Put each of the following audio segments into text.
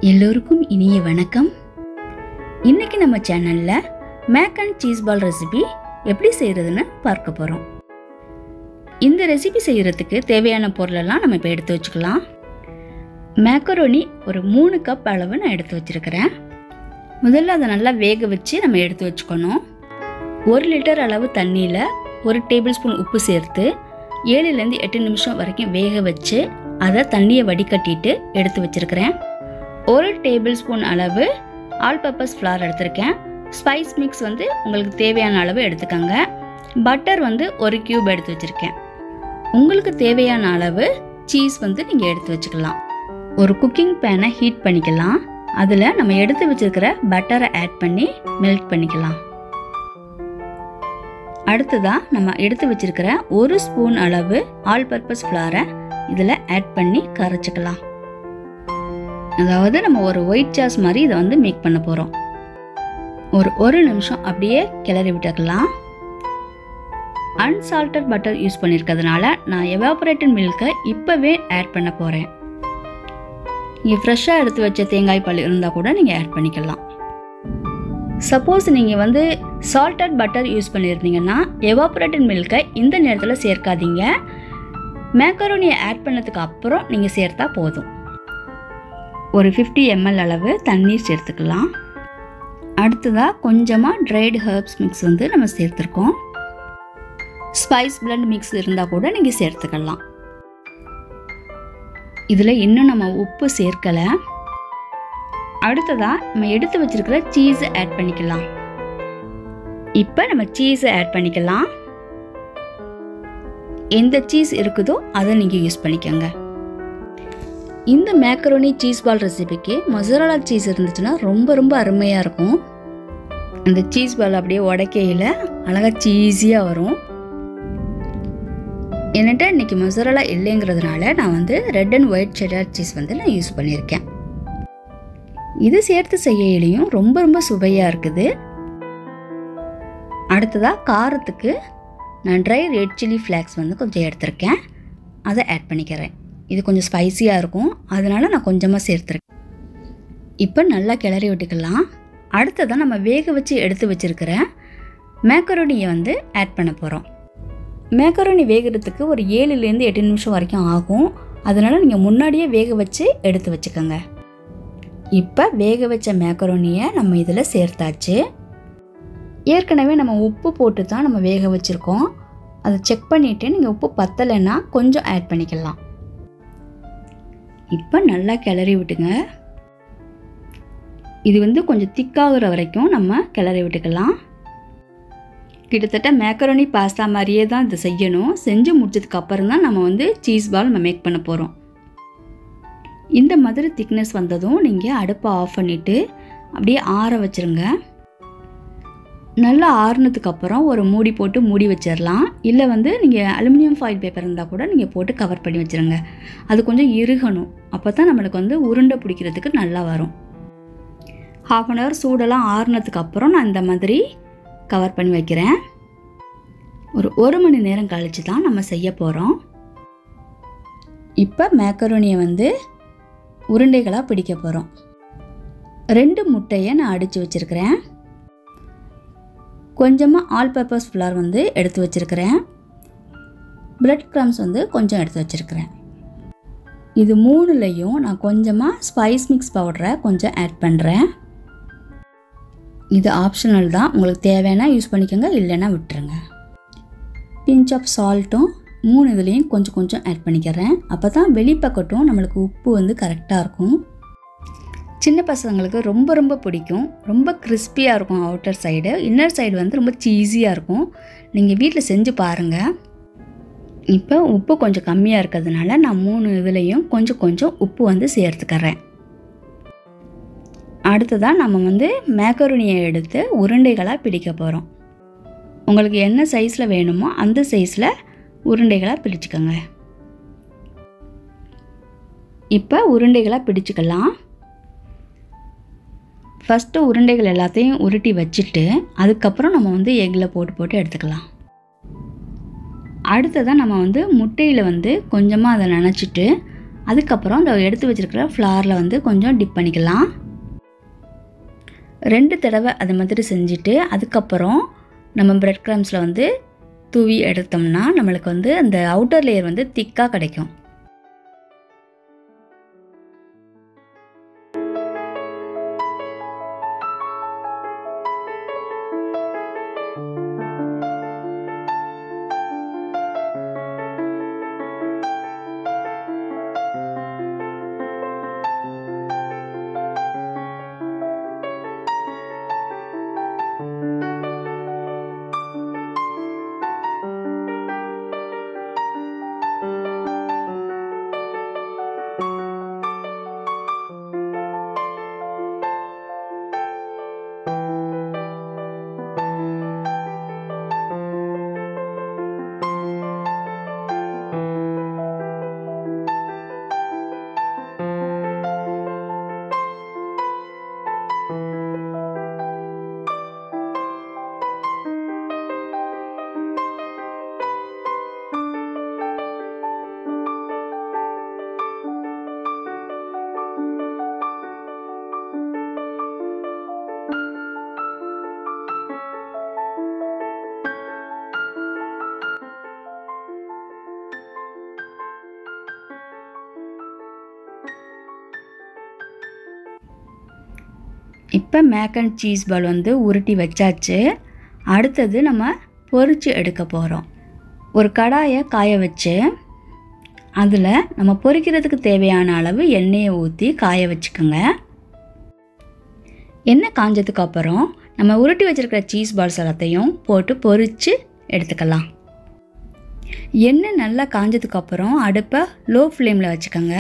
எல்லோருக்கும் இனிய வணக்கம். இன்னைக்கு நம்ம சேனல்ல mac and cheese ball recipe எப்படி செய்யறதுன்னு பார்க்க போறோம். இந்த ரெசிபி செய்யறதுக்கு தேவையான பொருளெல்லாம் நம்ம இப்போ எடுத்து வச்சுக்கலாம். மேக்கரோனி ஒரு 3 கப் அளவு நான் எடுத்து வச்சிருக்கிறேன். முதல்ல அதை நல்லா வேக வச்சு நம்ம எடுத்து வச்சுக்கணும். 1 லிட்டர் அளவு தண்ணியில் 1 டேபிள் ஸ்பூன் உப்பு சேர்த்து 7லேருந்து 8 நிமிஷம் வரைக்கும் வேக வச்சு அதை தண்ணியை வடிகட்டிட்டு எடுத்து வச்சிருக்கிறேன். 1 டேபிள் ஸ்பூன் அளவு ஆல் பர்பஸ் ஃப்ளார் எடுத்திருக்கேன். ஸ்பைஸ் மிக்ஸ் வந்து உங்களுக்கு தேவையான அளவு எடுத்துக்கோங்க. பட்டர் வந்து 1 கியூப் எடுத்து வச்சுருக்கேன். உங்களுக்கு தேவையான அளவு சீஸ் வந்து நீங்கள் எடுத்து வச்சுக்கலாம். ஒரு குக்கிங் பேனை ஹீட் பண்ணிக்கலாம். அதில் நம்ம எடுத்து வச்சுருக்கிற பட்டரை ஆட் பண்ணி மெல்ட் பண்ணிக்கலாம். அடுத்ததாக நம்ம எடுத்து வச்சுருக்கிற 1 ஸ்பூன் அளவு ஆல் பர்பஸ் ஃப்ளாரை இதில் ஆட் பண்ணி கரைச்சிக்கலாம். அதாவது நம்ம ஒரு ஒயிட் சாஸ் மாதிரி இதை வந்து மேக் பண்ண போகிறோம். ஒரு நிமிஷம் அப்படியே கிளறி விட்டுக்கலாம். அன்சால்டட் பட்டர் யூஸ் பண்ணியிருக்கிறதுனால நான் எவாபரேட்டட் மில்கை இப்போவே ஆட் பண்ண போகிறேன். நீங்கள் ஃப்ரெஷ்ஷாக எடுத்து வச்ச தேங்காய் பால் இருந்தால் கூட நீங்கள் ஆட் பண்ணிக்கலாம். சப்போஸ் நீங்கள் வந்து சால்டட் பட்டர் யூஸ் பண்ணியிருந்தீங்கன்னா எவாபரேட்டட் மில்கை இந்த நேரத்தில் சேர்க்காதீங்க. மேக்கரோனியை ஆட் பண்ணதுக்கு அப்புறம் நீங்கள் சேர்த்தா போதும். ஒரு 50 ml அளவு தண்ணீர் சேர்த்துக்கலாம். அடுத்ததாக கொஞ்சமாக ட்ரைடு ஹர்ப்ஸ் மிக்ஸ் வந்து நம்ம சேர்த்துருக்கோம். ஸ்பைஸ் பிளண்ட் மிக்ஸ் இருந்தால் கூட நீங்கள் சேர்த்துக்கலாம். இதில் இன்னும் நம்ம உப்பு சேர்க்கலை. அடுத்ததாக நம்ம எடுத்து வச்சிருக்கிற சீஸை ஆட் பண்ணிக்கலாம். இப்போ நம்ம சீஸை ஆட் பண்ணிக்கலாம். எந்த சீஸ் இருக்குதோ அதை நீங்கள் யூஸ் பண்ணிக்கோங்க. இந்த மேக்கரோனி சீஸ் பால் ரெசிபிக்கு மொசரல்லா சீஸ் இருந்துச்சுன்னா ரொம்ப அருமையாக இருக்கும். அந்த சீஸ் பால் அப்படியே உடைக்கையில் அழகாக சீஸியாக வரும். என்கிட்ட இன்றைக்கி மொசரல்லா இல்லைங்கிறதுனால நான் வந்து red and white cheddar cheese வந்து நான் யூஸ் பண்ணியிருக்கேன். இது சேர்த்து செய்யலையும் ரொம்ப சுவையாக இருக்குது. அடுத்ததாக காரத்துக்கு நான் ட்ரை ரெட் சில்லி ஃப்ளாக்ஸ் வந்து கொஞ்சம் எடுத்திருக்கேன். அதை ஆட் பண்ணிக்கிறேன். இது கொஞ்சம் ஸ்பைசியாக இருக்கும், அதனால் நான் கொஞ்சமாக சேர்த்துருக்கேன். இப்போ நல்லா கிளறி விட்டுக்கலாம். அடுத்ததாக நம்ம வேக வச்சு எடுத்து வச்சுருக்கிற மேக்கரோனியை வந்து ஆட் பண்ண போகிறோம். மேக்கரோனி வேகிறதுக்கு ஒரு 7லேருந்து 8 நிமிஷம் வரைக்கும் ஆகும். அதனால் நீங்கள் முன்னாடியே வேக வச்சு எடுத்து வச்சுக்கோங்க. இப்போ வேக வச்ச மேக்கரோனியை நம்ம இதில் சேர்த்தாச்சு. ஏற்கனவே நம்ம உப்பு போட்டு தான் நம்ம வேக வச்சுருக்கோம். அதை செக் பண்ணிவிட்டு நீங்கள் உப்பு பத்தலைன்னா கொஞ்சம் ஆட் பண்ணிக்கலாம். இப்போ நல்லா கிளறி விட்டுங்க. இது வந்து கொஞ்சம் திக்காகிற வரைக்கும் நம்ம கிளறி விட்டுக்கலாம். கிட்டத்தட்ட மேக்கரோனி பாஸ்தா மாதிரியே தான் இதை செய்யணும். செஞ்சு முடிச்சதுக்கு அப்புறம் தான் நம்ம வந்து சீஸ் பால் நம்ம மேக் பண்ண போகிறோம். இந்த மாதிரி திக்னஸ் வந்ததும் நீங்கள் அடுப்பை ஆஃப் பண்ணிவிட்டு அப்படியே ஆற வச்சுருங்க. நல்லா ஆறுனதுக்கப்புறம் ஒரு மூடி போட்டு மூடி வச்சிடலாம். இல்லை வந்து நீங்கள் அலுமினியம் ஃபாயில் பேப்பர் இருந்தால் கூட நீங்கள் போட்டு கவர் பண்ணி வச்சுருங்க. அது கொஞ்சம் இறுகணும். அப்போ தான் நம்மளுக்கு வந்து உருண்டை பிடிக்கிறதுக்கு நல்லா வரும். 1/2 அன் ஹவர் சூடெல்லாம் ஆறுனதுக்கப்புறம் நான் இந்த மாதிரி கவர் பண்ணி வைக்கிறேன். ஒரு 1 மணி நேரம் கழித்து தான் நம்ம செய்ய போகிறோம். இப்போ மேக்கரோனியை வந்து உருண்டைகளாக பிடிக்க போகிறோம். 2 முட்டையை நான் அடித்து வச்சுருக்கிறேன். கொஞ்சமாக ஆல் பர்பஸ் ஃப்ளார் வந்து எடுத்து வச்சுருக்கிறேன். பிரெட் க்ரம்ஸ் வந்து கொஞ்சம் எடுத்து வச்சுருக்கிறேன். இது 3லையும் நான் கொஞ்சமாக ஸ்பைஸ் மிக்ஸ் பவுடரை கொஞ்சம் ஆட் பண்ணுறேன். இது ஆப்ஷனல் தான், உங்களுக்கு தேவைன்னா யூஸ் பண்ணிக்கோங்க, இல்லைன்னா விட்டுருங்க. பிஞ்ச் ஆஃப் சால்ட்டும் 3 இதுலேயும் கொஞ்சம் ஆட் பண்ணிக்கிறேன். அப்போ தான் வெளிப்பக்கட்டும் நம்மளுக்கு உப்பு வந்து கரெக்டாக இருக்கும். சின்ன பசங்களுக்கு ரொம்ப பிடிக்கும். ரொம்ப கிறிஸ்பியாக இருக்கும் அவுட்டர் சைடு. இன்னர் சைடு வந்து ரொம்ப சீஸியாக இருக்கும். நீங்கள் வீட்டில் செஞ்சு பாருங்கள். இப்போ உப்பு கொஞ்சம் கம்மியாக இருக்கிறதுனால நான் 3 இதுலேயும் கொஞ்சம் உப்பு வந்து சேர்த்துக்கிறேன். அடுத்ததாக நம்ம வந்து மேக்கரோனியை எடுத்து உருண்டைகளாக பிடிக்க போகிறோம். உங்களுக்கு என்ன சைஸில் வேணுமோ அந்த சைஸில் உருண்டைகளாக பிடிச்சிக்கோங்க. இப்போ உருண்டைகளாக பிடிச்சிக்கலாம். ஃபஸ்ட்டு உருண்டைகள் எல்லாத்தையும் உருட்டி வச்சுட்டு அதுக்கப்புறம் நம்ம வந்து எக்கில் போட்டு எடுத்துக்கலாம். அடுத்ததாக நம்ம வந்து முட்டையில் வந்து கொஞ்சமாக அதை நனைச்சிட்டு அதுக்கப்புறம் இந்த எடுத்து வச்சுருக்கிற ஃப்ளாரில் வந்து கொஞ்சம் டிப் பண்ணிக்கலாம். 2 தடவை அது மாதிரி செஞ்சுட்டு அதுக்கப்புறம் நம்ம பிரெட் க்ரம்ஸில் வந்து தூவி எடுத்தோம்னா நம்மளுக்கு வந்து அந்த அவுட்டர் லேயர் வந்து திக்காக கிடைக்கும். இப்போ மேக் அண்ட் சீஸ் பால் வந்து உருட்டி வச்சாச்சு. அடுத்தது நம்ம பொரிச்சு எடுக்க போகிறோம். ஒரு கடாயை காய வச்சு அதில் நம்ம பொரிக்கிறதுக்கு தேவையான அளவு எண்ணெயை ஊற்றி காய வச்சுக்கோங்க. எண்ணெய் காஞ்சதுக்கு அப்புறம் நம்ம உருட்டி வச்சுருக்கிற சீஸ் பால்ஸ் எல்லாத்தையும் போட்டு பொரித்து எடுத்துக்கலாம். எண்ணெய் நல்லா காஞ்சதுக்கப்புறம் அடுப்பை லோ ஃப்ளேமில் வச்சுக்கோங்க.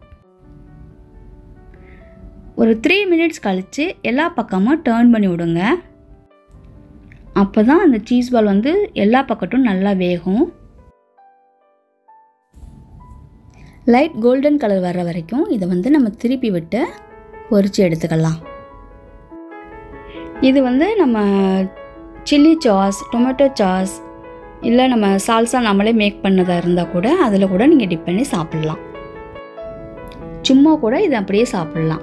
ஒரு 3 மினிட்ஸ் கழித்து எல்லா பக்கமும் டர்ன் பண்ணி விடுங்க. அப்போ தான் அந்த சீஸ் பால் வந்து எல்லா பக்கட்டும் நல்லா வேகும். லைட் கோல்டன் கலர் வர்ற வரைக்கும் இதை வந்து நம்ம திருப்பி விட்டு பொரித்து எடுத்துக்கலாம். இது வந்து நம்ம சில்லி சாஸ், டொமேட்டோ சாஸ் இல்லை நம்ம சால்சா நம்மளே மேக் பண்ணதாக இருந்தால் கூட அதில் கூட நீங்கள் டிப் பண்ணி சாப்பிட்லாம். சும்மா கூட இதை அப்படியே சாப்பிட்லாம்.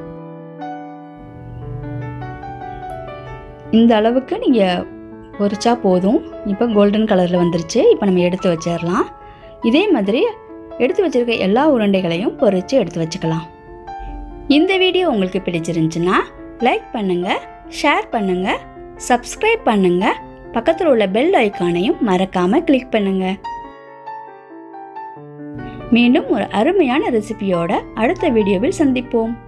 இந்த அளவுக்கு நீங்கள் பொரிச்சா போதும். இப்போ கோல்டன் கலரில் வந்துருச்சு. இப்போ நம்ம எடுத்து வச்சிடலாம். இதே மாதிரி எடுத்து வச்சுருக்க எல்லா உருண்டைகளையும் பொரித்து எடுத்து வச்சுக்கலாம். இந்த வீடியோ உங்களுக்கு பிடிச்சிருந்துச்சுன்னா லைக் பண்ணுங்கள், ஷேர் பண்ணுங்கள், சப்ஸ்கிரைப் பண்ணுங்கள். பக்கத்தில் உள்ள பெல் ஐக்கானையும் மறக்காமல் கிளிக் பண்ணுங்கள். மீண்டும் ஒரு அருமையான ரெசிபியோட அடுத்த வீடியோவில் சந்திப்போம்.